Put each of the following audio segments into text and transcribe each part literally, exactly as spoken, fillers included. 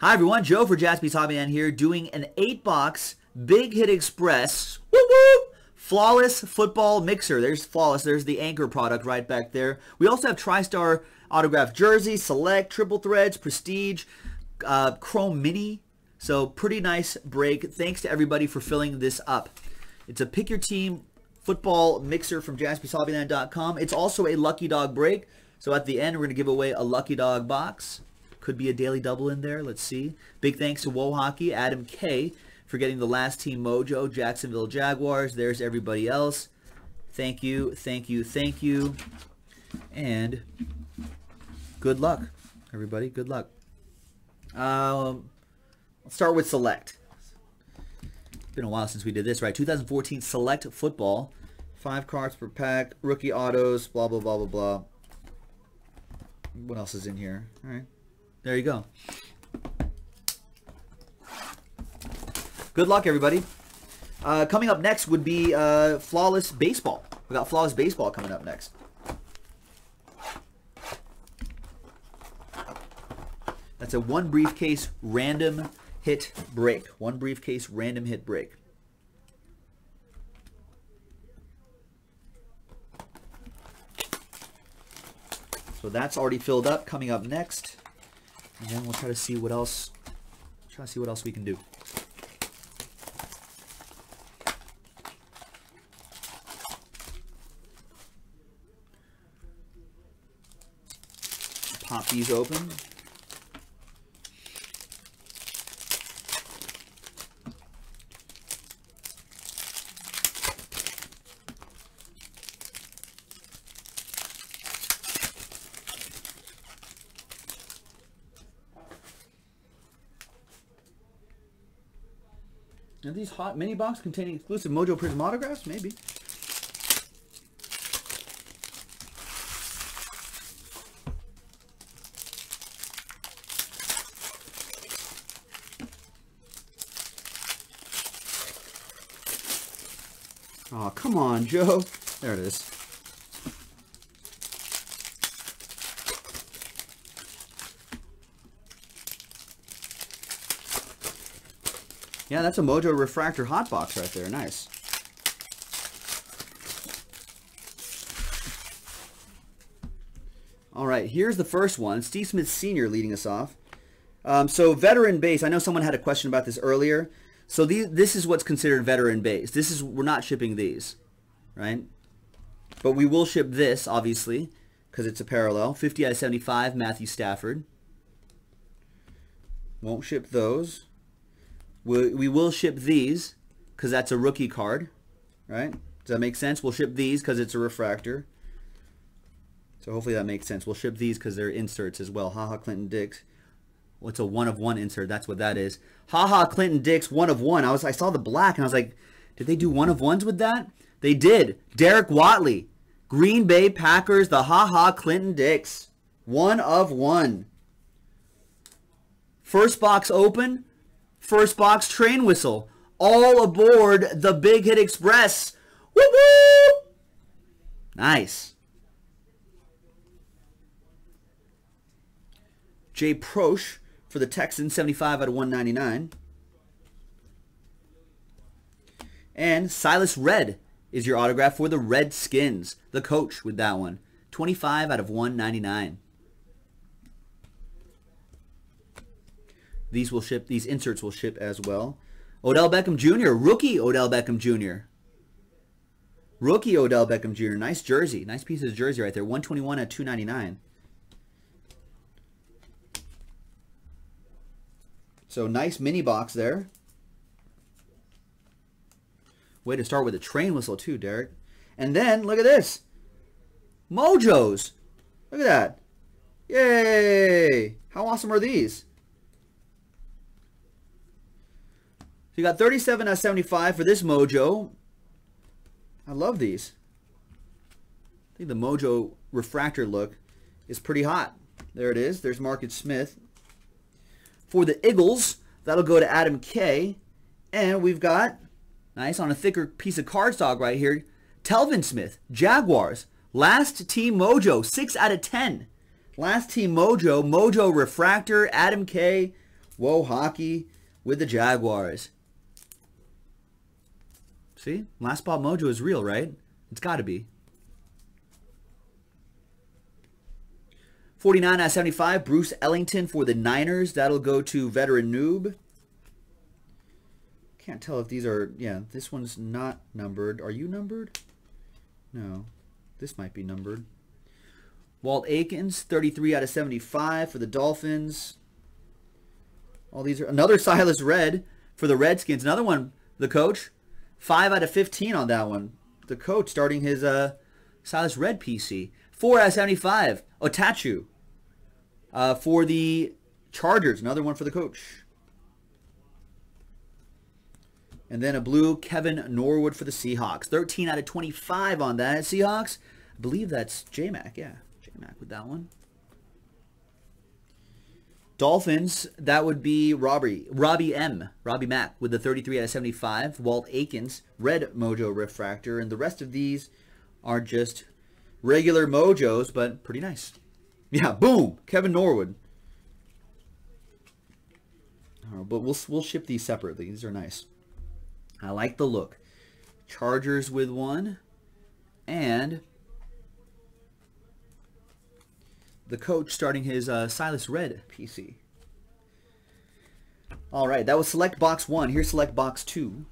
Hi everyone, Joe for Jaspy's Hobbyland here, doing an eight box Big Hit Express woo woo, Flawless Football Mixer. There's Flawless, there's the Anchor product right back there. We also have TriStar autographed jersey, Select, Triple Threads, Prestige, uh, Chrome Mini. So pretty nice break. Thanks to everybody for filling this up. It's a pick your team football mixer from Jaspys Hobbyland dot com. It's also a Lucky Dog break. So at the end, we're going to give away a Lucky Dog box. Could be a daily double in there. Let's see. Big thanks to Whoa Hockey, Adam K, for getting the last team mojo, Jacksonville Jaguars. There's everybody else. Thank you, thank you, thank you. And good luck, everybody. Good luck. Um, let's start with Select. It's been a while since we did this, right? two thousand fourteen Select Football. Five cards per pack. Rookie autos. Blah, blah, blah, blah, blah. What else is in here? All right. There you go. Good luck, everybody. Uh, coming up next would be uh, Flawless Baseball. We got Flawless Baseball coming up next. That's a one briefcase random hit break. One briefcase random hit break. So that's already filled up. Coming up next. And then we'll try to see what else. Try to see what else we can do. Pop these open. Are these hot mini box containing exclusive Mojo Prism autographs? Maybe. Oh, come on, Joe. There it is. Yeah, that's a Mojo Refractor Hot Box right there. Nice. All right, here's the first one. Steve Smith Senior leading us off. Um, so veteran base. I know someone had a question about this earlier. So these, this is what's considered veteran base. This is, we're not shipping these, right? But we will ship this, obviously, because it's a parallel. fifty out of seventy-five, Matthew Stafford. Won't ship those. We, we will ship these because that's a rookie card, right? Does that make sense? We'll ship these because it's a refractor. So hopefully that makes sense. We'll ship these because they're inserts as well. Haha Clinton Dix. Well, it's a one of one insert. That's what that is. Haha Clinton Dix, one of one. I was I saw the black and I was like, did they do one of ones with that? They did. Derek Watley, Green Bay Packers, the Haha Clinton Dix, one of one. First box open. First box train whistle. All aboard the Big Hit Express. Woo woo! Nice. Jay Prosch for the Texans, seventy-five out of one ninety-nine. And Silas Red is your autograph for the Redskins. The coach with that one. twenty-five out of one ninety-nine. These will ship. These inserts will ship as well. Odell Beckham Junior Rookie Odell Beckham Junior Rookie Odell Beckham Junior Nice jersey. Nice piece of jersey right there. one twenty-one at two ninety-nine. So nice mini box there. Way to start with a train whistle too, Derek. And then look at this. Mojos. Look at that. Yay! How awesome are these? So you got thirty-seven out of seventy-five for this Mojo. I love these. I think the Mojo refractor look is pretty hot. There it is. There's Marcus Smith. For the Eagles, that'll go to Adam K. And we've got, nice, on a thicker piece of cardstock right here, Telvin Smith, Jaguars. Last Team Mojo, six out of ten. Last Team Mojo, Mojo Refractor, Adam K. Whoa, hockey with the Jaguars. See? Last spot mojo is real, right? It's got to be. forty-nine out of seventy-five, Bruce Ellington for the Niners. That'll go to Veteran Noob. Can't tell if these are, yeah, this one's not numbered. Are you numbered? No. This might be numbered. Walt Aikens, thirty-three out of seventy-five for the Dolphins. All these are, another Silas Red for the Redskins. Another one, the coach. five out of fifteen on that one. The coach starting his uh, Silas Red P C. four out of seventy-five, Otachu. Uh, for the Chargers, another one for the coach. And then a blue Kevin Norwood for the Seahawks. thirteen out of twenty-five on that. Seahawks, I believe that's J-Mac. Yeah, J-Mac with that one. Dolphins, that would be Robbie, Robbie M. Robbie Mack with the thirty-three out of seventy-five. Walt Aikens, red Mojo Refractor. And the rest of these are just regular Mojos, but pretty nice. Yeah, boom, Kevin Norwood. Oh, but we'll we'll ship these separately. These are nice. I like the look. Chargers with one, and the coach starting his uh, Silas Red P C. All right, that was select box one. Here's select box two.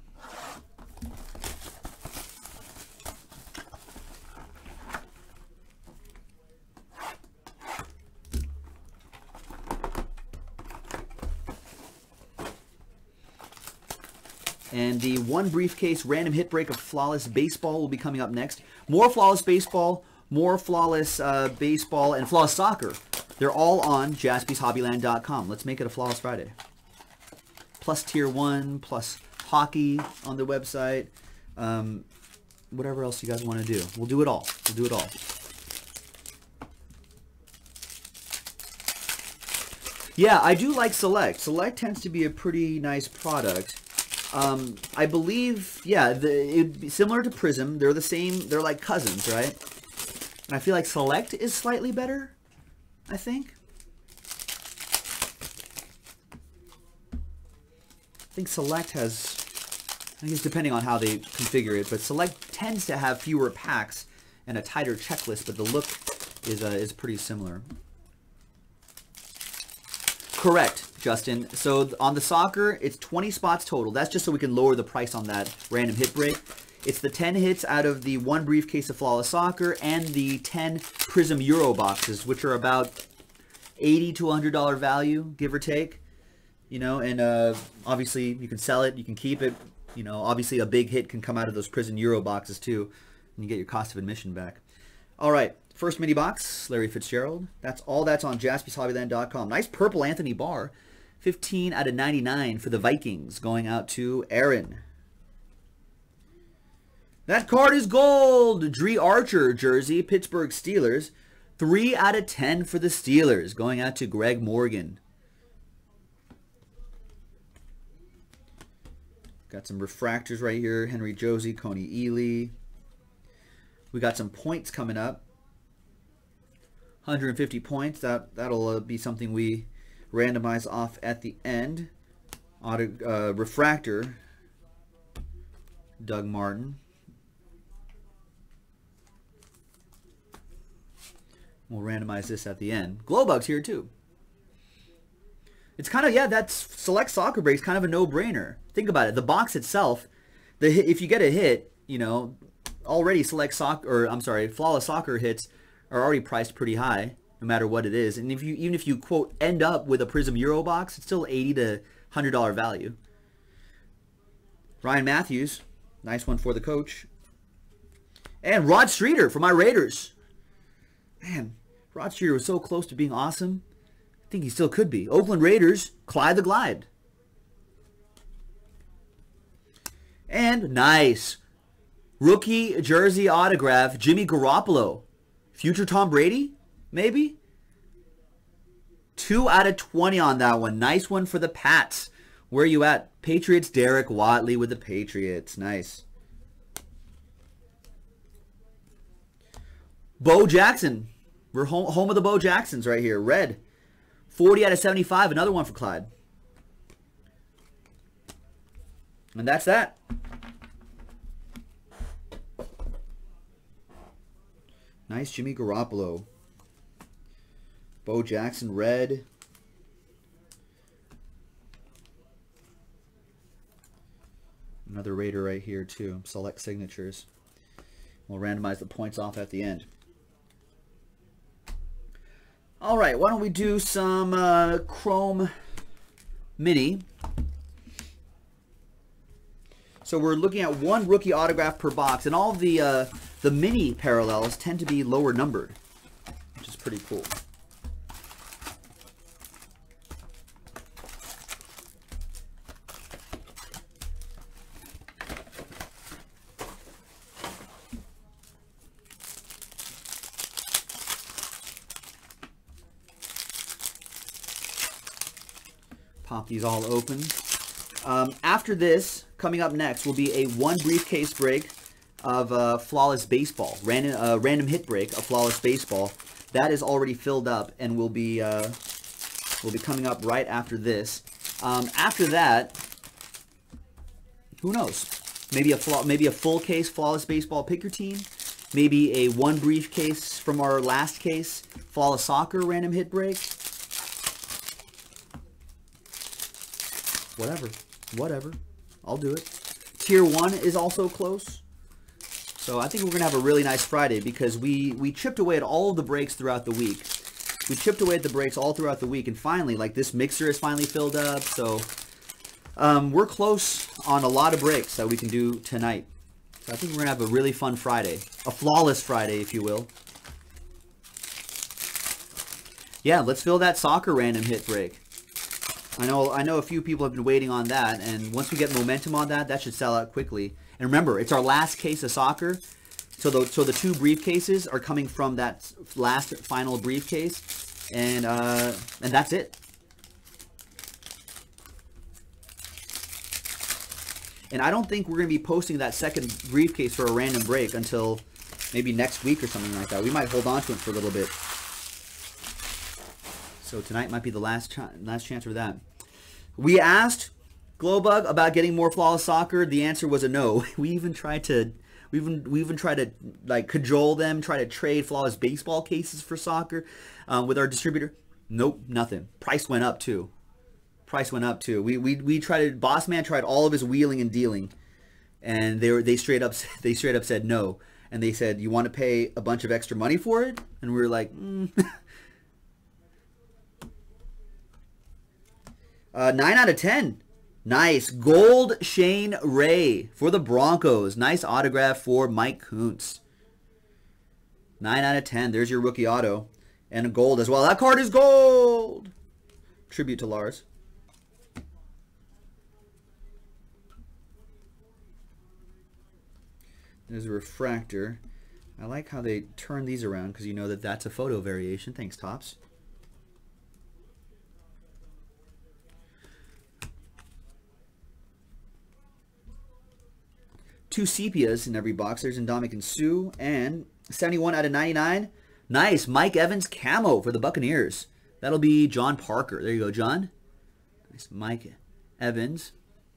And the one briefcase random hit break of Flawless Baseball will be coming up next. More Flawless Baseball, more Flawless uh, Baseball, and Flawless Soccer. They're all on Jaspys Hobbyland dot com. Let's make it a Flawless Friday. Plus Tier one, plus Hockey on the website. Um, whatever else you guys want to do. We'll do it all. We'll do it all. Yeah, I do like Select. Select tends to be a pretty nice product. Um, I believe, yeah, the, it'd be similar to Prism. They're the same. They're like cousins, right? And I feel like Select is slightly better, I think. I think Select has, I think it's depending on how they configure it, but Select tends to have fewer packs and a tighter checklist, but the look is, uh, is pretty similar. Correct, Justin. So on the soccer, it's twenty spots total. That's just so we can lower the price on that random hit break. It's the ten hits out of the one briefcase of Flawless Soccer and the ten Prism Euro boxes, which are about eighty to a hundred dollar value, give or take. You know, and uh, obviously you can sell it, you can keep it. You know, obviously a big hit can come out of those Prism Euro boxes too, and you get your cost of admission back. All right. First mini box, Larry Fitzgerald. That's all that's on Jaspys Hobbyland dot com. Nice purple Anthony Barr. fifteen out of ninety-nine for the Vikings. Going out to Aaron. That card is gold. Dree Archer jersey, Pittsburgh Steelers. three out of ten for the Steelers. Going out to Greg Morgan. Got some refractors right here. Henry Josie, Coney Ely. We got some points coming up. one hundred fifty points. That, that'll uh, be something we randomize off at the end. Auto, uh, refractor, Doug Martin. We'll randomize this at the end. Glowbug's here too. It's kind of, yeah, that's Select Soccer Break's kind of a no-brainer. Think about it. The box itself, the hit, if you get a hit, you know, already Select Soccer, or I'm sorry, Flawless Soccer hits are already priced pretty high, no matter what it is. And if you, even if you, quote, end up with a Prism Euro box, it's still eighty to one hundred dollar value. Ryan Matthews, nice one for the coach. And Rod Streeter for my Raiders. Man, Rod Streeter was so close to being awesome. I think he still could be. Oakland Raiders, Clyde the Glide. And nice. Rookie jersey autograph, Jimmy Garoppolo. Future Tom Brady, maybe? two out of twenty on that one. Nice one for the Pats. Where are you at? Patriots, Derek Watley with the Patriots. Nice. Bo Jackson. We're home, home of the Bo Jacksons right here. Red. forty out of seventy-five. Another one for Clyde. And that's that. Nice Jimmy Garoppolo. Bo Jackson red. Another Raider right here too. Select signatures. We'll randomize the points off at the end. All right, why don't we do some uh, Chrome Mini. So we're looking at one rookie autograph per box, and all of the uh, the mini parallels tend to be lower numbered, which is pretty cool. Pop these all open. Um, after this, coming up next, will be a one briefcase break of uh, Flawless Baseball. Random, uh, random hit break of Flawless Baseball. That is already filled up and will be, uh, will be coming up right after this. Um, after that, who knows? Maybe a, flaw, maybe a full case Flawless Baseball Pick Your Team. Maybe a one briefcase from our last case, Flawless Soccer random hit break. Whatever. Whatever. I'll do it. Tier one is also close. So I think we're going to have a really nice Friday because we, we chipped away at all of the breaks throughout the week. We chipped away at the breaks all throughout the week. And finally, like this mixer is finally filled up. So um, we're close on a lot of breaks that we can do tonight. So I think we're going to have a really fun Friday. A flawless Friday, if you will. Yeah, let's fill that soccer random hit break. I know I know a few people have been waiting on that, and once we get momentum on that, that should sell out quickly. And remember, it's our last case of soccer, so the, so the two briefcases are coming from that last final briefcase, and, uh, and that's it. And I don't think we're going to be posting that second briefcase for a random break until maybe next week or something like that. We might hold on to it for a little bit. So tonight might be the last, ch last chance for that. We asked Glowbug about getting more Flawless Soccer. The answer was a no. We even tried to, we even we even tried to like cajole them, try to trade Flawless Baseball cases for soccer um, with our distributor. Nope, nothing. Price went up too. Price went up too. We we we tried. Boss Man tried all of his wheeling and dealing, and they were they straight up they straight up said no. And they said, "You want to pay a bunch of extra money for it?" And we were like, mm. Uh, nine out of ten. Nice. Gold Shane Ray for the Broncos. Nice autograph for Mike Kuntz. nine out of ten. There's your rookie auto. And a gold as well. That card is gold. Tribute to Lars. There's a refractor. I like how they turn these around because you know that that's a photo variation. Thanks, Topps. Two Sepias in every box. There's Ndamukong Suh and seventy-one out of ninety-nine. Nice. Mike Evans camo for the Buccaneers. That'll be John Parker. There you go, John. Nice. Mike Evans.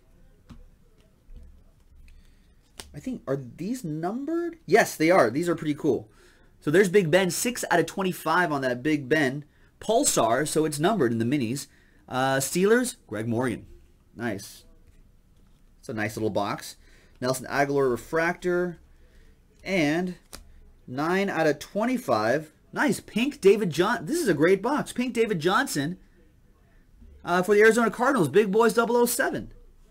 I think, are these numbered? Yes, they are. These are pretty cool. So there's Big Ben. six out of twenty-five on that Big Ben. Pulsar, so it's numbered in the minis. Uh, Steelers, Greg Morgan. Nice. It's a nice little box. Nelson Aguilar refractor, and nine out of twenty-five. Nice, pink David Johnson. This is a great box. Pink David Johnson uh, for the Arizona Cardinals. Big Boys double oh seven.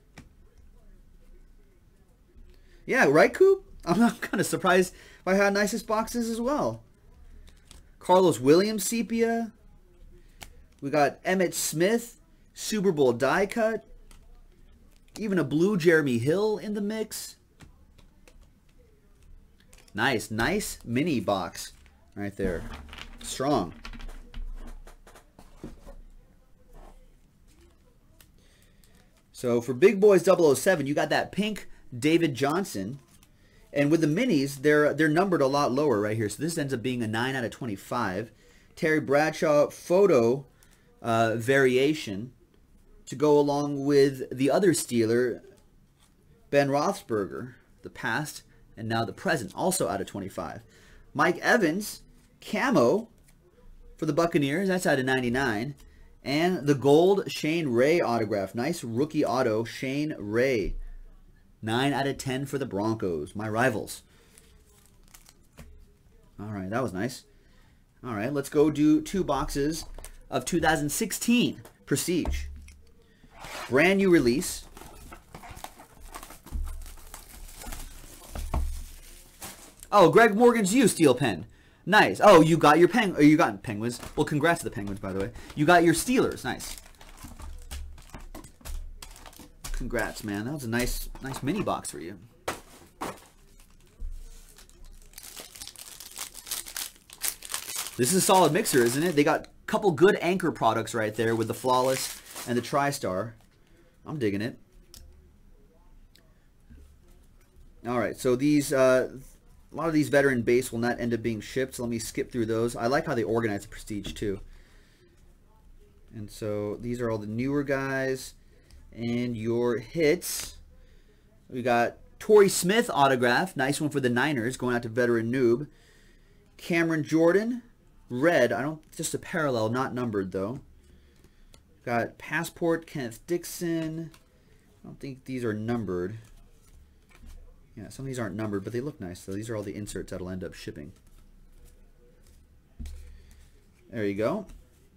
Yeah, right, Coop? I'm, I'm kind of surprised by how nice this box is as well. Carlos Williams sepia. We got Emmett Smith, Super Bowl die cut. Even a blue Jeremy Hill in the mix. Nice, nice mini box right there. Strong. So for Big Boys double oh seven, you got that pink David Johnson. And with the minis, they're they're numbered a lot lower right here. So this ends up being a nine out of twenty-five. Terry Bradshaw photo uh, variation to go along with the other Steeler, Ben Roethlisberger, the past and now the present, also out of twenty-five. Mike Evans, camo for the Buccaneers. That's out of ninety-nine. And the gold Shane Ray autograph. Nice rookie auto, Shane Ray. nine out of ten for the Broncos, my rivals. All right, that was nice. All right, let's go do two boxes of two thousand sixteen Prestige. Brand new release. Oh, Greg Morgan's you, Steel Pen. Nice. Oh, you got your peng. Or you got Penguins. Well, congrats to the Penguins, by the way. You got your Steelers. Nice. Congrats, man. That was a nice, nice mini box for you. This is a solid mixer, isn't it? They got a couple good anchor products right there with the Flawless and the TriStar. I'm digging it. All right, so these, uh, a lot of these veteran base will not end up being shipped, so let me skip through those. I like how they organize the Prestige, too. And so these are all the newer guys. And your hits. We got Torrey Smith autograph. Nice one for the Niners, going out to Veteran Noob. Cameron Jordan. Red. I don't, just a parallel, not numbered, though. Got Passport, Kenneth Dixon. I don't think these are numbered. Yeah, some of these aren't numbered, but they look nice. So these are all the inserts that'll end up shipping. There you go.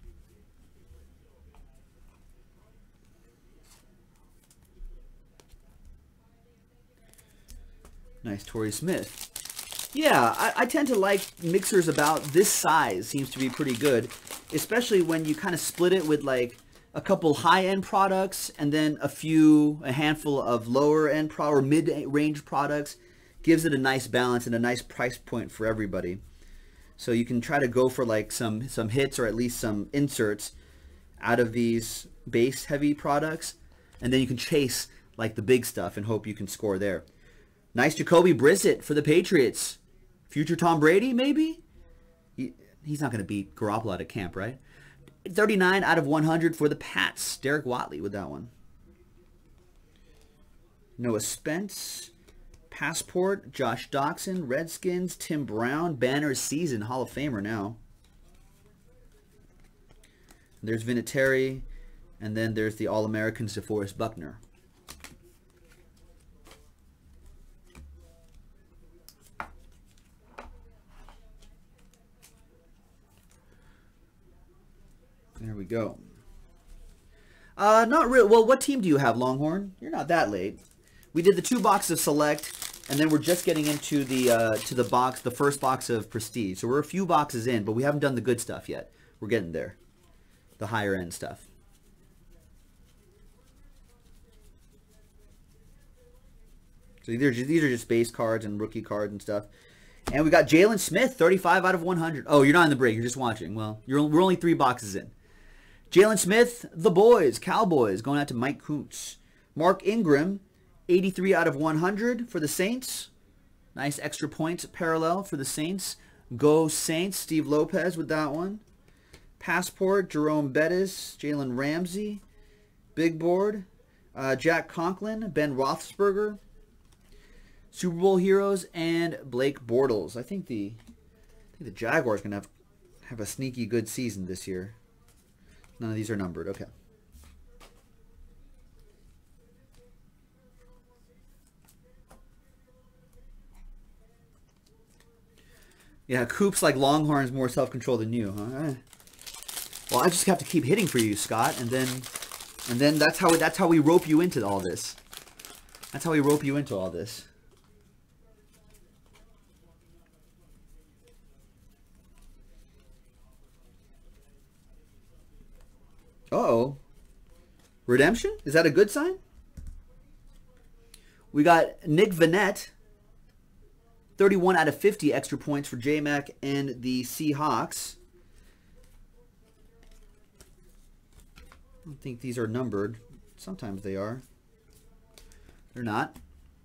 Nice Torrey Smith. Yeah, I, I tend to like mixers about this size. Seems to be pretty good. Especially when you kind of split it with like a couple high-end products and then a few, a handful of lower-end pro or mid-range products. Gives it a nice balance and a nice price point for everybody. So you can try to go for like some, some hits or at least some inserts out of these base-heavy products. And then you can chase like the big stuff and hope you can score there. Nice Jacoby Brissett for the Patriots. Future Tom Brady, maybe? He, he's not going to beat Garoppolo out of camp, right? thirty-nine out of one hundred for the Pats. Derek Watley with that one. Noah Spence. Passport. Josh Doxson. Redskins. Tim Brown. Banner's season. Hall of Famer now. There's Vinatieri. And then there's the All-Americans, DeForest Buckner. There we go. Uh, not real. Well, what team do you have, Longhorn? You're not that late. We did the two boxes of Select, and then we're just getting into the uh, to the box, the first box of Prestige. So we're a few boxes in, but we haven't done the good stuff yet. We're getting there, the higher end stuff. So these are just, these are just base cards and rookie cards and stuff. And we got Jalen Smith, thirty-five out of one hundred. Oh, you're not in the break. You're just watching. Well, you're we're only three boxes in. Jalen Smith, the boys, Cowboys, going out to Mike Kuntz. Mark Ingram, eighty-three out of one hundred for the Saints. Nice extra points parallel for the Saints. Go Saints, Steve Lopez with that one. Passport, Jerome Bettis, Jalen Ramsey. Big board, uh, Jack Conklin, Ben Roethlisberger. Super Bowl heroes, and Blake Bortles. I think the I think the Jaguars going to have, have a sneaky good season this year. None of these are numbered. Okay. Yeah, Coop's like Longhorn's more self-control than you, huh? Well, I just have to keep hitting for you, Scott, and then and then that's how that's how we rope you into all this. That's how we rope you into all this. Uh-oh. Redemption? Is that a good sign? We got Nick Vannett. thirty-one out of fifty extra points for J-Mac and the Seahawks. I don't think these are numbered. Sometimes they are. They're not.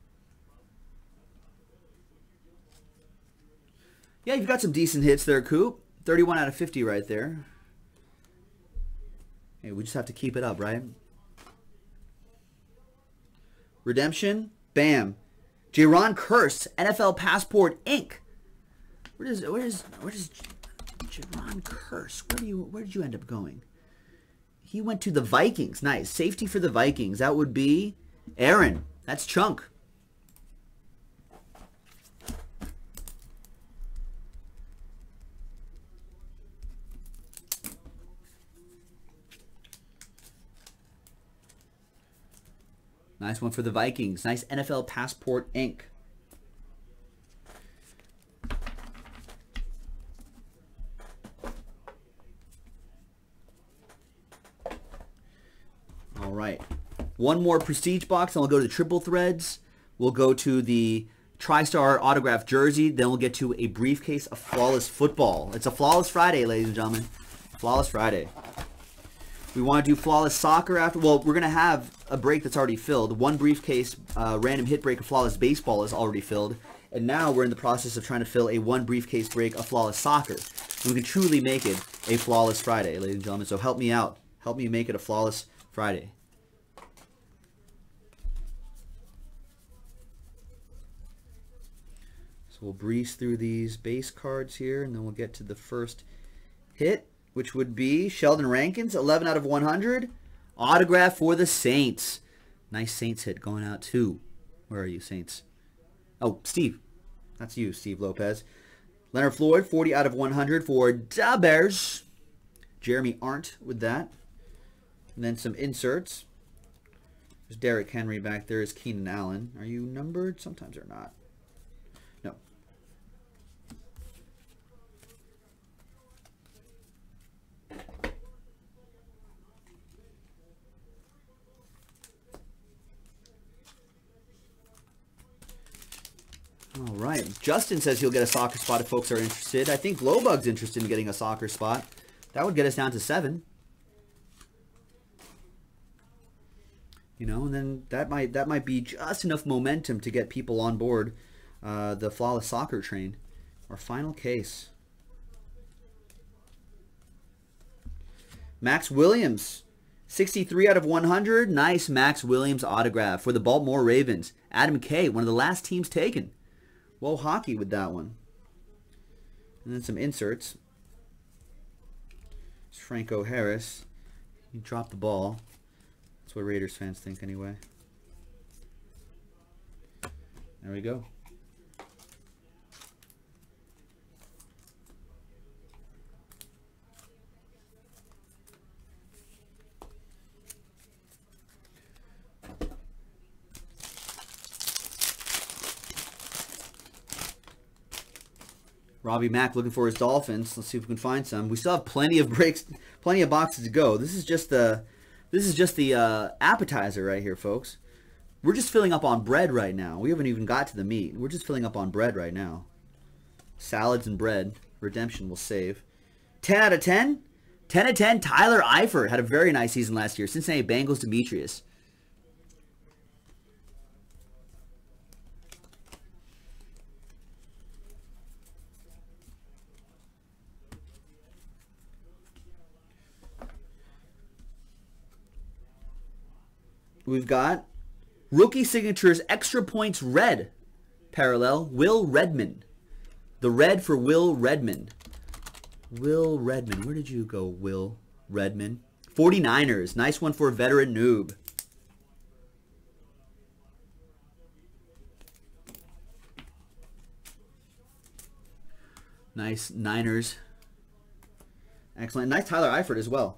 Yeah, you've got some decent hits there, Coop. thirty-one out of fifty right there. Hey, we just have to keep it up, right? Redemption. Bam. Jaron Curse, N F L Passport Incorporated. Where does where does where does Jaron Curse? Where do you where did you end up going? He went to the Vikings. Nice. Safety for the Vikings. That would be Aaron. That's Chunk. Nice one for the Vikings. Nice N F L Passport Incorporated. All right. One more Prestige box, and we'll go to the Triple Threads. We'll go to the TriStar autographed jersey. Then we'll get to a briefcase of Flawless Football. It's a Flawless Friday, ladies and gentlemen. Flawless Friday. We want to do Flawless Soccer after. Well, we're going to have a break that's already filled. One briefcase uh, random hit break of Flawless Baseball is already filled. And now we're in the process of trying to fill a one briefcase break of Flawless Soccer. And we can truly make it a Flawless Friday, ladies and gentlemen. So help me out. Help me make it a Flawless Friday. So we'll breeze through these base cards here, and then we'll get to the first hit, which would be Sheldon Rankins, eleven out of one hundred. Autograph for the Saints. Nice Saints hit going out too. Where are you, Saints? Oh, Steve. That's you, Steve Lopez. Leonard Floyd, forty out of one hundred for Da Bears. Jeremy Arndt with that. And then some inserts. There's Derrick Henry back there. Is Keenan Allen. Are you numbered? Sometimes they're not. No. All right. Justin says he'll get a soccer spot if folks are interested. I think Glowbug's interested in getting a soccer spot. That would get us down to seven. You know, and then that might that might be just enough momentum to get people on board uh, the Flawless Soccer train. Our final case. Max Williams, sixty-three out of one hundred. Nice Max Williams autograph for the Baltimore Ravens. Adam K, one of the last teams taken. Whoa, hockey with that one. And then some inserts. It's Franco Harris. He dropped the ball. That's what Raiders fans think anyway. There we go. Robbie Mack looking for his Dolphins. Let's see if we can find some. We still have plenty of breaks, plenty of boxes to go. This is just the, this is just the uh, appetizer right here, folks. We're just filling up on bread right now. We haven't even got to the meat. We're just filling up on bread right now. Salads and bread. Redemption will save. ten out of ten. ten out of ten. Tyler Eifert had a very nice season last year. Cincinnati Bengals, Demetrius. We've got rookie signatures, extra points red parallel, Will Redmond. The red for Will Redmond. Will Redmond. Where did you go, Will Redmond? forty-niners. Nice one for veteran noob. Nice Niners. Excellent. Nice Tyler Eifert as well.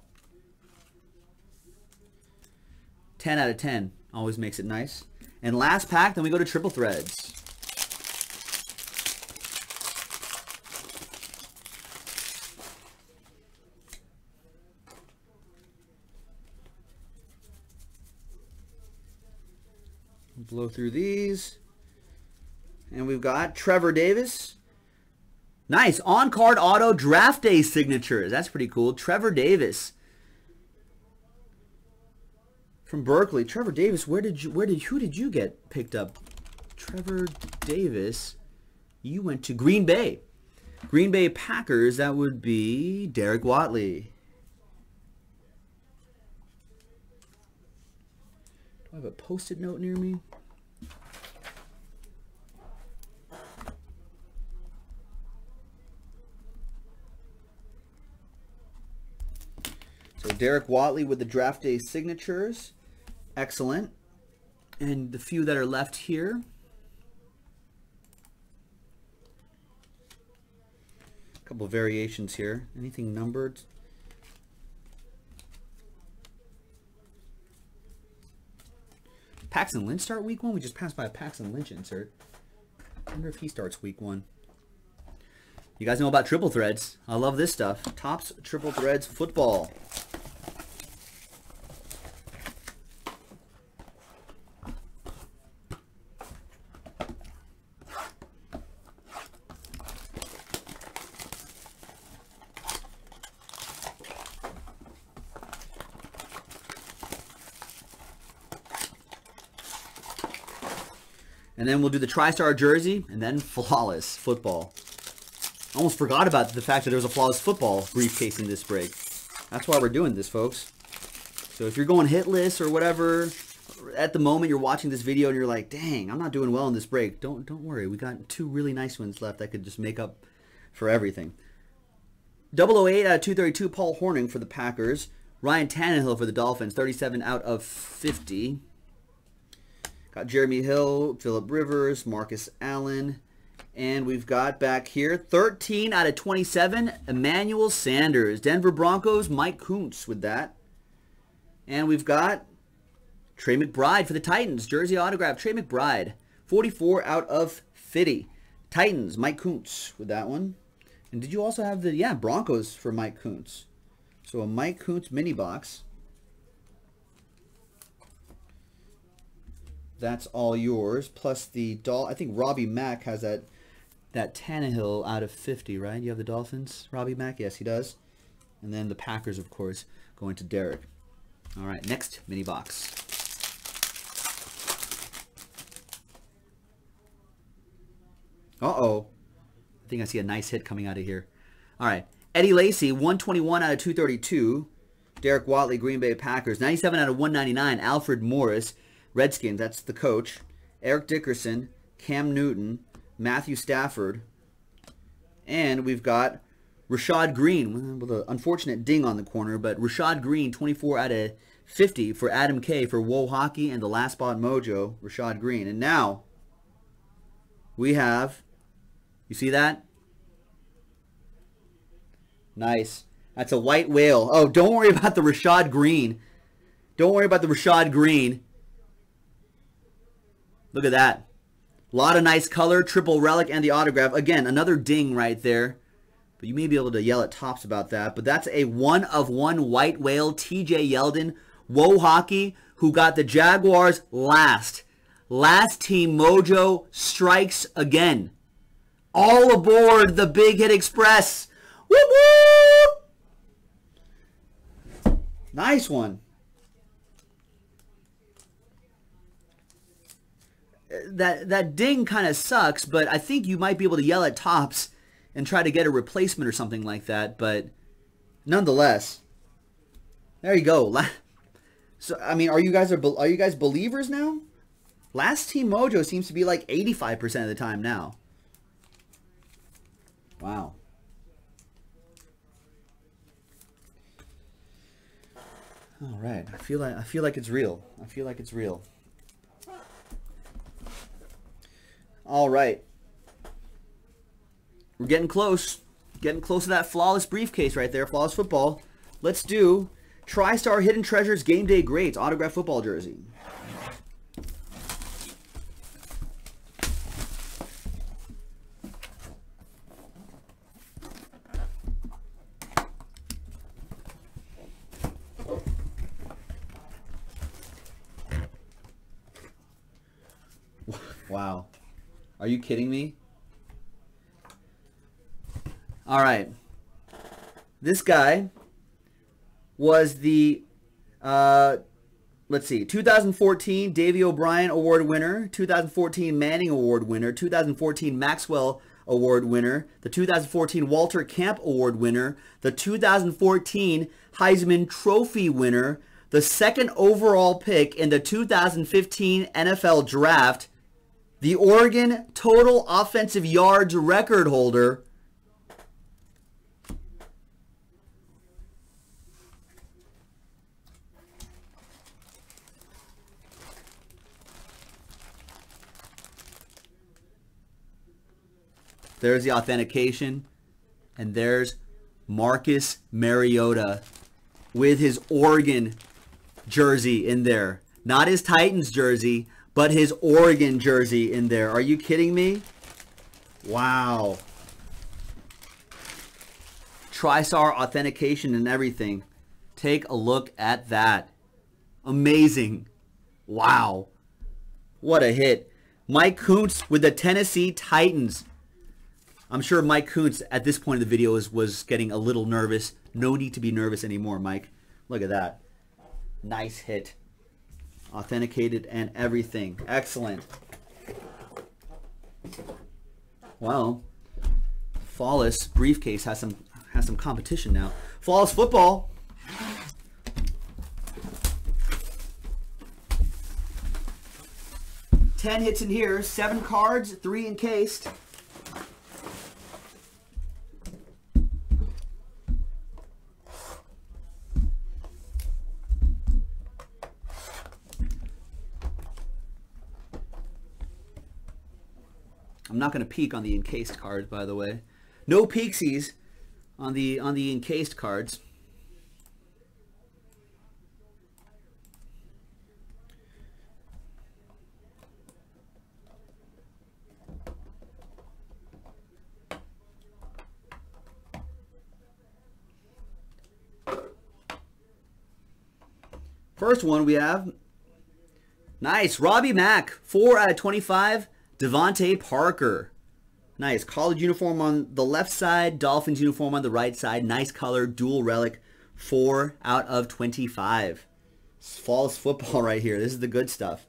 ten out of ten. Always makes it nice. And last pack, then we go to Triple Threads. Blow through these. And we've got Trevor Davis. Nice. On-card auto draft day signatures. That's pretty cool. Trevor Davis. From Berkeley. Trevor Davis, where did you where did who did you get picked up? Trevor Davis. You went to Green Bay. Green Bay Packers, that would be Derek Watley. Do I have a post-it note near me? Derek Watley with the draft day signatures. Excellent. And the few that are left here. A couple variations here. Anything numbered? Paxton Lynch start week one? We just passed by a Paxton Lynch insert. I wonder if he starts week one. You guys know about triple threads. I love this stuff. Topps Triple Threads Football. And then we'll do the TriStar jersey, and then Flawless Football. Almost forgot about the fact that there was a Flawless Football briefcase in this break. That's why we're doing this, folks. So if you're going hitless or whatever, at the moment you're watching this video and you're like, dang, I'm not doing well in this break, don't don't worry. We got two really nice ones left that could just make up for everything. double oh eight out of two thirty-two, Paul Hornung for the Packers. Ryan Tannehill for the Dolphins, thirty-seven out of fifty. Got Jeremy Hill, Phillip Rivers, Marcus Allen. And we've got back here, thirteen out of twenty-seven, Emmanuel Sanders. Denver Broncos, Mike Kuntz with that. And we've got Trey McBride for the Titans. Jersey autograph, Trey McBride. forty-four out of fifty. Titans, Mike Kuntz with that one. And did you also have the, yeah, Broncos for Mike Kuntz. So a Mike Kuntz mini box. That's all yours. Plus the doll. I think Robbie Mack has that that Tannehill out of fifty, right? You have the Dolphins, Robbie Mack? Yes, he does. And then the Packers, of course, going to Derek. All right, next mini box. Uh-oh. I think I see a nice hit coming out of here. All right. Eddie Lacy, one twenty-one out of two thirty-two. Derek Watley, Green Bay Packers. ninety-seven out of one ninety-nine. Alfred Morris, Redskins. That's the coach. Eric Dickerson, Cam Newton, Matthew Stafford. And we've got Rashad Green with an unfortunate ding on the corner, but Rashad Green, twenty-four out of fifty for Adam K for Woe Hockey and the Last Spot Mojo, Rashad Green. And now we have, you see that? Nice. That's a white whale. Oh, don't worry about the Rashad Green. Don't worry about the Rashad Green. Look at that. A lot of nice color, triple relic, and the autograph. Again, another ding right there. But you may be able to yell at Topps about that. But that's a one-of-one white whale, T J Yeldon, Woe Hockey, who got the Jaguars last. Last Team Mojo strikes again. All aboard the Big Hit Express. Whoop whoop! Nice one. That that ding kind of sucks, but I think you might be able to yell at Topps and try to get a replacement or something like that. But nonetheless, there you go. So I mean, are you guys are are you guys believers now? Last Team Mojo seems to be like eighty-five percent of the time now. Wow. All right, I feel like I feel like it's real. I feel like it's real. All right, we're getting close, getting close to that flawless briefcase right there, Flawless Football. Let's do TriStar Hidden Treasures Game Day Greats autograph football jersey. Wow. Are you kidding me? All right. This guy was the, uh, let's see, two thousand fourteen Davey O'Brien Award winner, two thousand fourteen Manning Award winner, two thousand fourteen Maxwell Award winner, the two thousand fourteen Walter Camp Award winner, the two thousand fourteen Heisman Trophy winner, the second overall pick in the two thousand fifteen N F L Draft, the Oregon total offensive yards record holder, There's the authentication. And there's Marcus Mariota with his Oregon jersey in there. Not his Titans jersey, but his Oregon jersey in there. Are you kidding me? Wow. TriStar authentication and everything. Take a look at that. Amazing. Wow. What a hit. Mike Kuntz with the Tennessee Titans. I'm sure Mike Kuntz at this point of the video is, was getting a little nervous. No need to be nervous anymore, Mike. Look at that. Nice hit. Authenticated and everything. Excellent. Well, Flawless briefcase has some has some competition now. Flawless football. Ten hits in here, seven cards, three encased. I'm not going to peek on the encased cards, by the way. No peeksies on the on the encased cards. First one we have, nice, Robbie Mack, four out of twenty-five, Devontae Parker. Nice, college uniform on the left side, Dolphins uniform on the right side, nice color, dual relic, four out of twenty-five. Flawless football right here, this is the good stuff.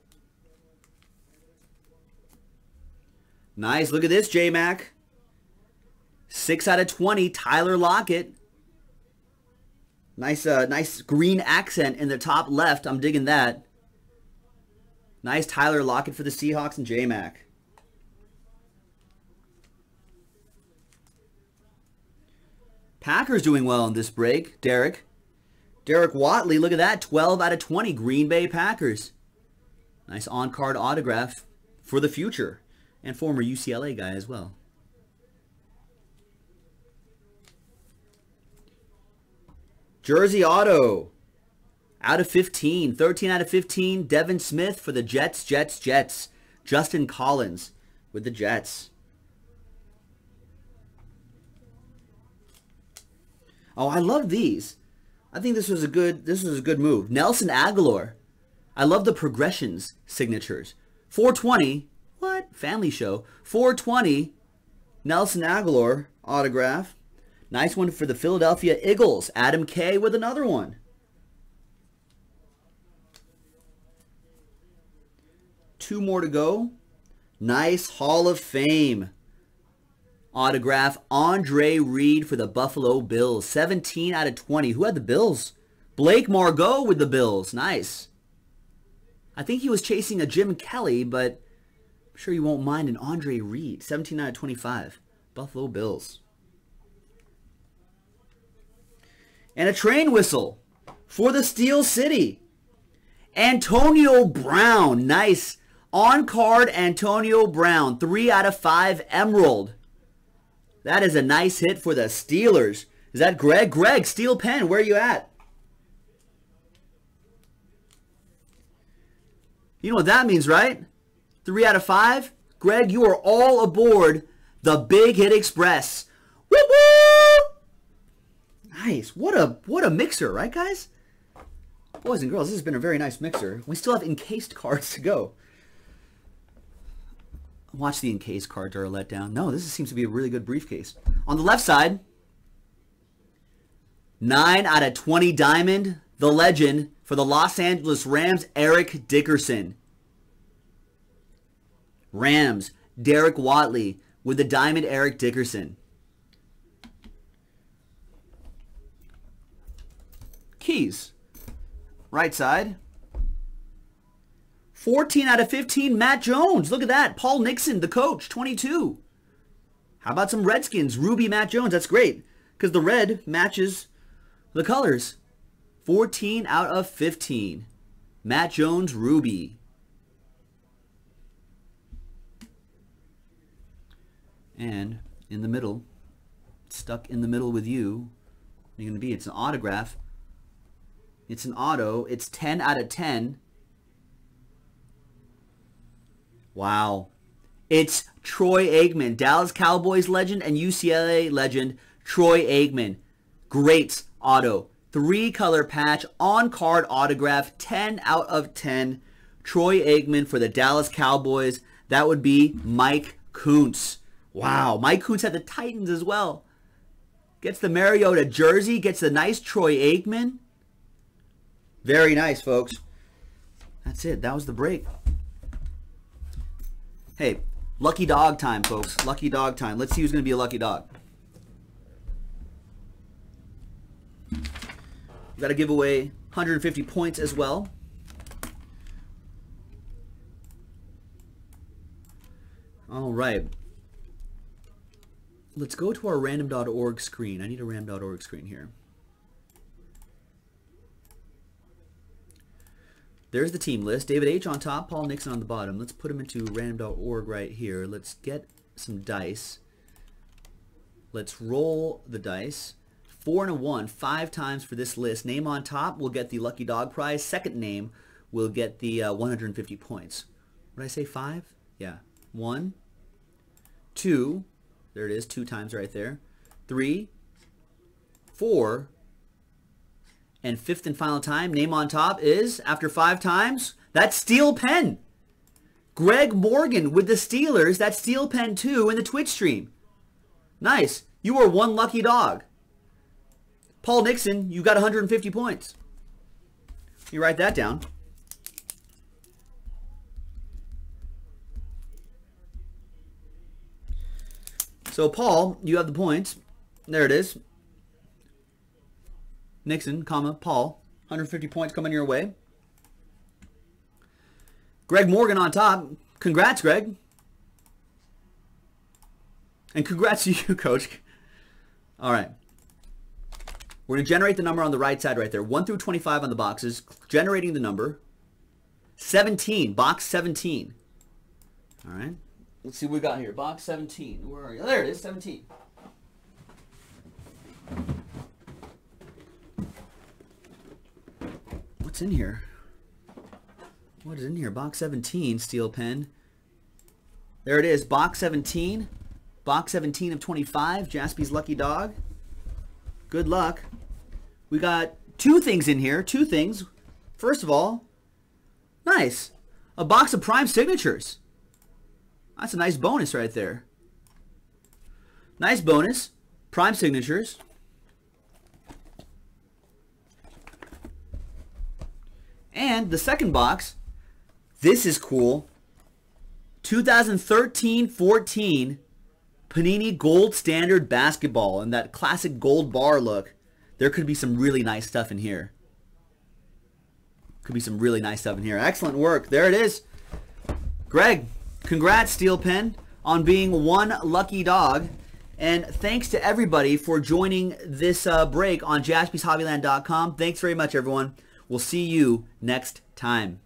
Nice, look at this, J-Mac. six out of twenty, Tyler Lockett. Nice, uh, nice green accent in the top left. I'm digging that. Nice Tyler Lockett for the Seahawks and J-Mac. Packers doing well in this break. Derek. Derek Watley, look at that. twelve out of twenty, Green Bay Packers. Nice on-card autograph for the future. And former U C L A guy as well. Jersey auto, out of fifteen, thirteen out of fifteen, Devin Smith for the Jets, Jets, Jets. Justin Collins with the Jets. Oh, I love these. I think this was a good, this was a good move. Nelson Aguilar. I love the progressions signatures. four twenty, what? Family show. four twenty, Nelson Aguilar autograph. Nice one for the Philadelphia Eagles. Adam K with another one. Two more to go. Nice Hall of Fame autograph. Andre Reed for the Buffalo Bills. seventeen out of twenty. Who had the Bills? Blake Margot with the Bills. Nice. I think he was chasing a Jim Kelly, but I'm sure you won't mind an Andre Reed. seventeen out of twenty-five. Buffalo Bills. And a train whistle for the Steel City. Antonio Brown. Nice. On-card Antonio Brown. three out of five Emerald. That is a nice hit for the Steelers. Is that Greg? Greg, Steel Pen, where are you at? You know what that means, right? three out of five. Greg, you are all aboard the Big Hit Express. Woo woo! Nice. What a what a mixer, right, guys? Boys and girls, this has been a very nice mixer. We still have encased cards to go. Watch the encased cards are a letdown. No, this seems to be a really good briefcase. On the left side, nine out of twenty diamond, the legend for the Los Angeles Rams, Eric Dickerson. Rams, Derek Watley with the diamond, Eric Dickerson. Keys, right side. fourteen out of fifteen, Matt Jones. Look at that. Paul Nixon, the coach, twenty-two. How about some Redskins? Ruby Matt Jones. That's great because the red matches the colors. fourteen out of fifteen. Matt Jones, Ruby. And In the middle. Stuck in the middle with you. What are you going to be? It's an autograph. It's an auto. It's ten out of ten. Wow. It's Troy Aikman, Dallas Cowboys legend and U C L A legend, Troy Aikman. Great auto. Three-color patch, on-card autograph, ten out of ten. Troy Aikman for the Dallas Cowboys. That would be Mike Kuntz. Wow, Mike Kuntz had the Titans as well. Gets the Mariota jersey, gets the nice Troy Aikman. Very nice, folks. That's it. That was the break. Hey, lucky dog time, folks. Lucky dog time. Let's see who's going to be a lucky dog. We've got to give away one hundred fifty points as well. All right. Let's go to our random dot org screen. I need a random dot org screen here. There's the team list. David H. on top, Paul Nixon on the bottom. Let's put them into random dot org right here. Let's get some dice. Let's roll the dice. Four and a one, five times for this list. Name on top will get the lucky dog prize. Second name will get the uh, one hundred fifty points. What did I say, five? Yeah. One, two, there it is, two times right there. Three, four, and fifth and final time, name on top is, after five times, that's Steel Pen. Greg Morgan with the Steelers. That's Steel Pen two in the Twitch stream. Nice. You are one lucky dog. Paul Nixon, you got one hundred fifty points. You write that down. So, Paul, you have the points. There it is. Nixon, comma, Paul. one hundred fifty points coming your way. Greg Morgan on top. Congrats, Greg. And congrats to you, Coach. All right. We're going to generate the number on the right side right there. one through twenty-five on the boxes. Generating the number. seventeen. Box seventeen. All right. Let's see what we got here. Box seventeen. Where are you? Oh, there it is. seventeen. What's in here? What is in here? Box seventeen, Steel Pen. There it is. Box seventeen. Box seventeen of twenty-five. Jaspy's Lucky Dog. Good luck. We got two things in here. Two things. First of all, nice. A box of prime signatures. That's a nice bonus right there. Nice bonus. Prime signatures. And the second box, this is cool. two thousand thirteen fourteen Panini Gold Standard Basketball and that classic gold bar look. There could be some really nice stuff in here. Could be some really nice stuff in here. Excellent work. There it is. Greg, congrats, Steel Pen, on being one lucky dog. And thanks to everybody for joining this uh, break on Jaspys Hobbyland dot com. Thanks very much, everyone. We'll see you next time.